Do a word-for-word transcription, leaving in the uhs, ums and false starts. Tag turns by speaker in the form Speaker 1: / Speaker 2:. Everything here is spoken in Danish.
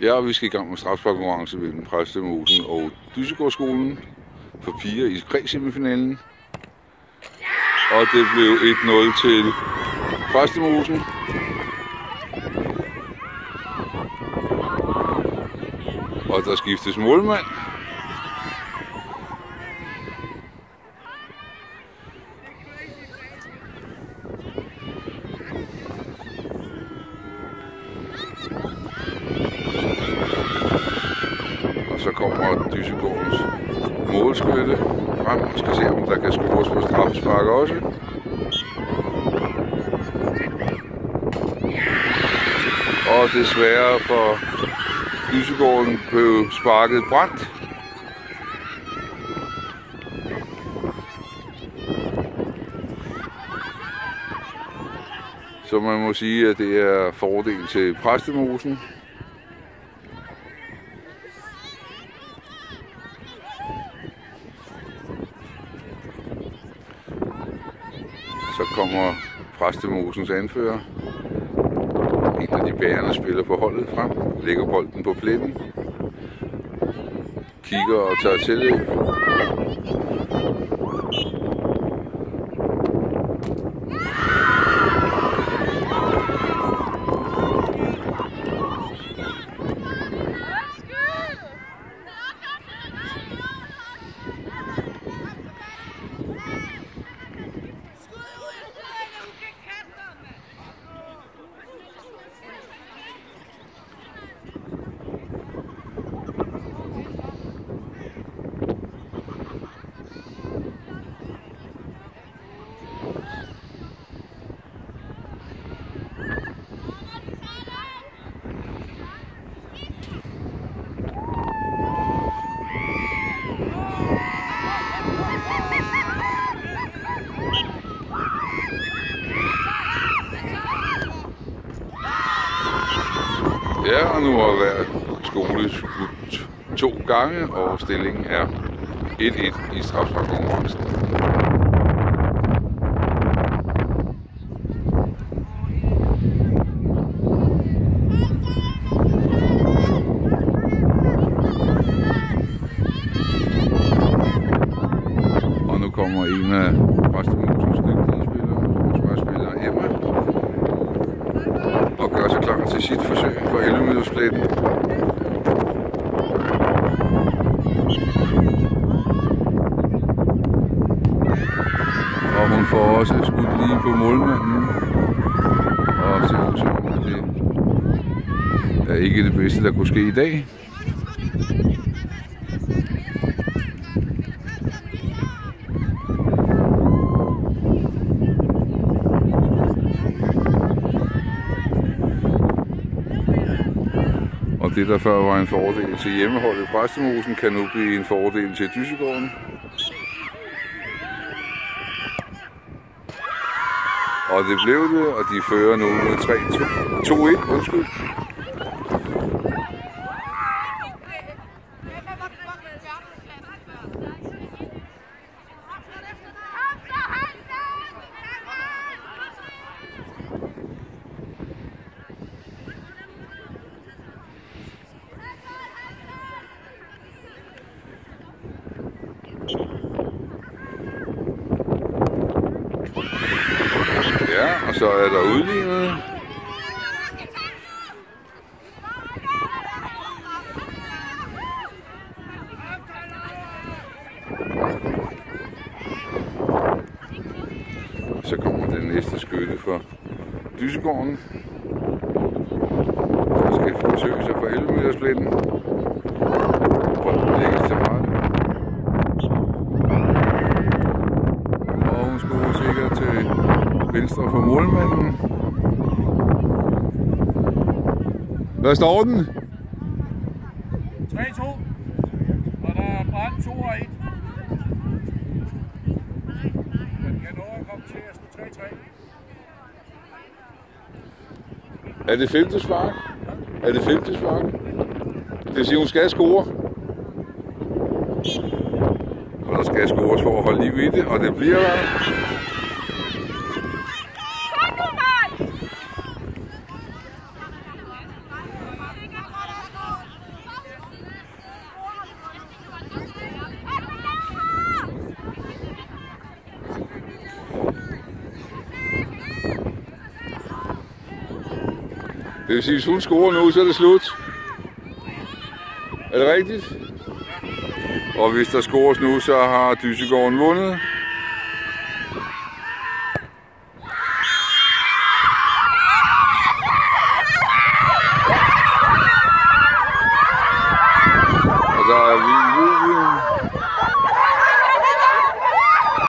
Speaker 1: Ja, vi skal i gang med straffesparkkonkurrence mellem Præstemosen og Dyssegårdsskolen for piger i kredssemifinalen. Og det blev et nul til Præstemosen. Og der skiftes målmand. Og så kommer Dyssegårdens målskytte frem og skal se, om der kan scores på straffespark også. Og desværre for Dyssegården blev sparket brændt. Så man må sige, at det er fordel til Præstemosen. Så kommer Præstemosens anfører, en af de bærende spiller på holdet, frem, lægger bolden på pletten, kigger og tager tilløb. Ja, og nu har hver skole skudt to gange, og stillingen er et et i straffesparkkonkurrencen. Og nu kommer en af Præstemosens dygtige spillere, forsvarsspillere Emma, og gør sig klar til sit forsøg på elleve meters pletten. Og hun får også skudt lige på målmanden. Og ser ud som om, det er ikke det bedste, der kunne ske i dag. Og det, der før var en fordel til hjemmeholdet Præstemosen, kan nu blive en fordel til Dyssegården. Og det blev det, og de fører nu med tre to et, undskyld. Ja, og så er der udlignet. Så kommer den næste skytte for Dyssegården. Der skal forsøge sig for elleve meters pletten. Bolden lægges til rette. Og hun scorer sikkert til venstre for målmanden. Hvad står den?
Speaker 2: tre to. Og der er brændt to og et. Den kan nå at komme til at stå tre tre.
Speaker 1: Er det femte spark? Er det femte spark? Det vil sige, hun skal score. Og der skal scores for at holde liv i det, og det bliver der. Det vil sige, hvis hun scorer nu, så er det slut. Er det rigtigt? Og hvis der scores nu, så har Dyssegården vundet.